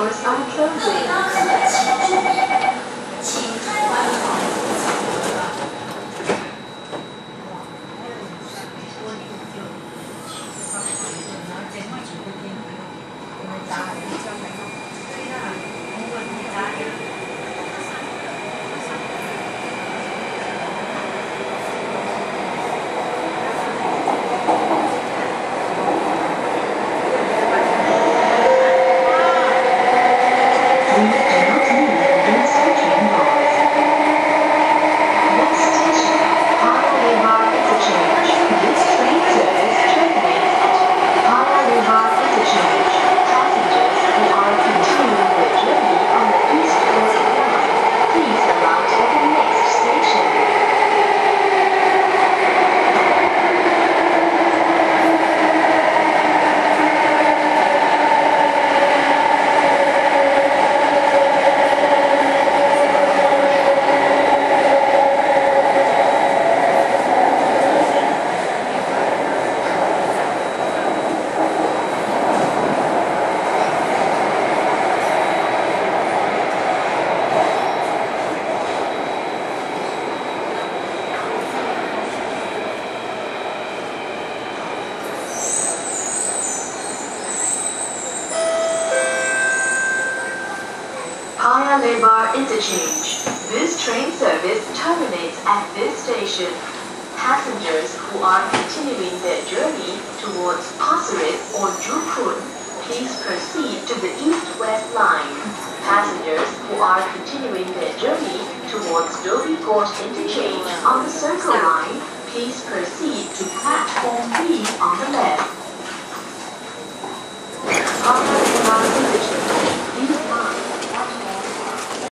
doors are closing. Paya Lebar interchange. This train service terminates at this station. Passengers who are continuing their journey towards Pasir or Jukun, please proceed to the east-west line. Passengers who are continuing their journey towards Dhobi Court interchange on the Circle line, please proceed to